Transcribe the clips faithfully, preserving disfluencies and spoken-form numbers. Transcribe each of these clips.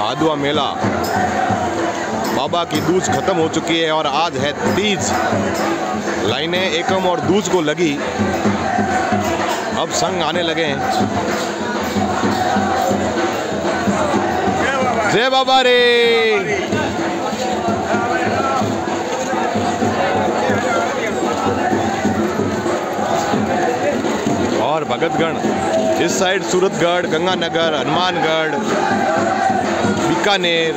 भादुआ मेला। बाबा की दूज खत्म हो चुकी है और आज है तीज। लाइनें एकम और दूज को लगी, अब संग आने लगे हैं। जय बाबा रे। और भगतगण इस साइड सूरतगढ़, गंगानगर, हनुमानगढ़, बीकानेर,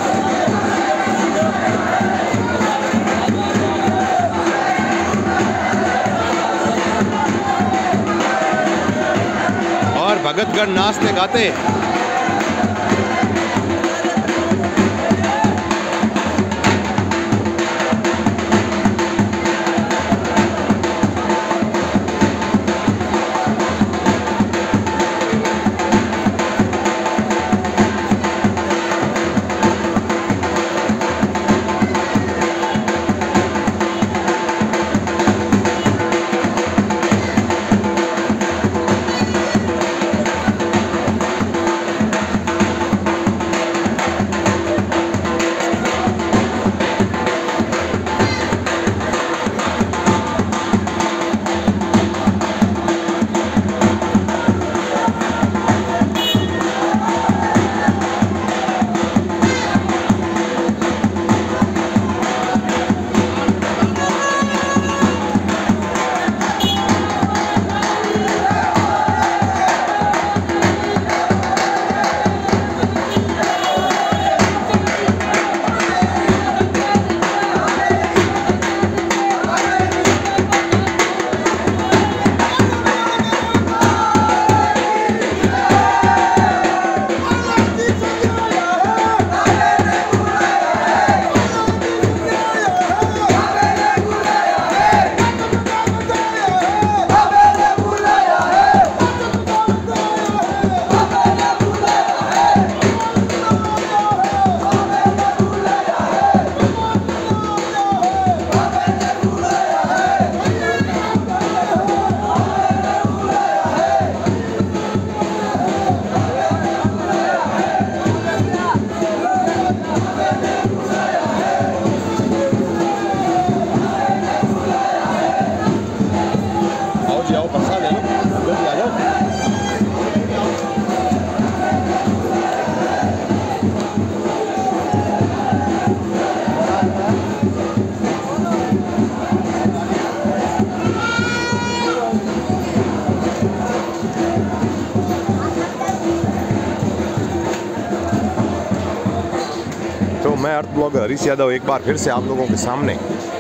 और भगतगण नाचते गाते। तो मैं अर्थ ब्लॉगर हरीश यादव एक बार फिर से आप लोगों के सामने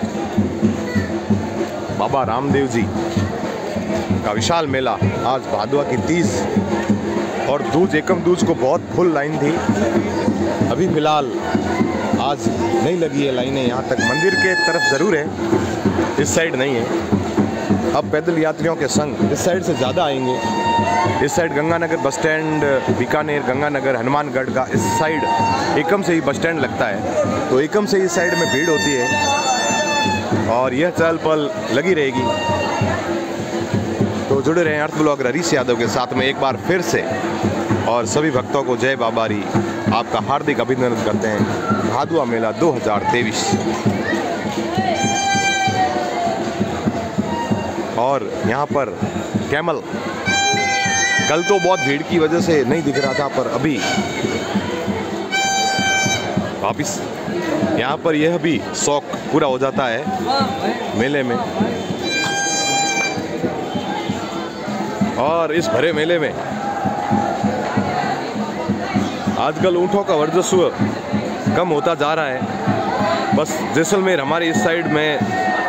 बाबा रामदेव जी का विशाल मेला। आज भादुआ की तीज और दूज, एकम दूज को बहुत फुल लाइन थी। अभी फिलहाल आज नहीं लगी है लाइनें, यहाँ तक मंदिर के तरफ ज़रूर है, इस साइड नहीं है। अब पैदल यात्रियों के संग इस साइड से ज़्यादा आएंगे। इस side Ganganagar bus stand, Bikaner, Ganganagar, Hanumangarh का इस साइड एकम से ही बस स्टैंड लगता है, तो एकम से इस साइड में भीड़ होती है और यह चहल पहल लगी रहेगी। तो जुड़े रहें अर्थ ब्लॉगर हरीश यादव के साथ में एक बार फिर से, और सभी भक्तों को जय बाबारी आपका हार्दिक अभिनंदन करते हैं। भादुआ मेला दो हज़ार तेईस। और यहाँ पर कैमल कल तो बहुत भीड़ की वजह से नहीं दिख रहा था, पर अभी वापिस यहाँ पर यह भी शौक पूरा हो जाता है मेले में। और इस भरे मेले में आजकल ऊँटों का वर्चस्व कम होता जा रहा है। बस जैसलमेर हमारी इस साइड में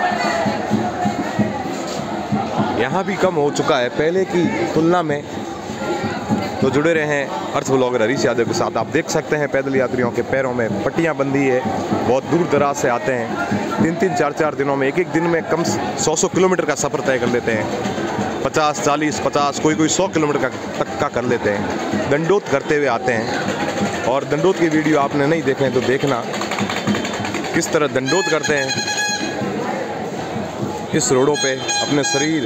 यहाँ भी कम हो चुका है पहले की तुलना में। तो जुड़े रहे हैं अर्थ ब्लॉगर हरीश यादव के साथ। आप देख सकते हैं पैदल यात्रियों के पैरों में पट्टियाँ बंधी है, बहुत दूर दराज से आते हैं। तीन तीन चार चार दिनों में, एक एक दिन में कम सौ सौ किलोमीटर का सफ़र तय कर लेते हैं। पचास चालीस पचास कोई कोई सौ किलोमीटर का तक का कर लेते हैं। दंडोत करते हुए आते हैं, और दंडोत की वीडियो आपने नहीं देखे हैं तो देखना किस तरह दंडोत करते हैं इस रोडों पे, अपने शरीर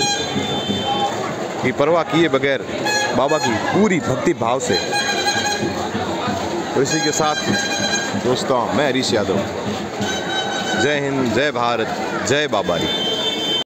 की परवाह किए बगैर बाबा की पूरी भक्ति भाव से। तो इसी के साथ दोस्तों मैं हरीश यादव, जय हिंद, जय भारत, जय बाबारी।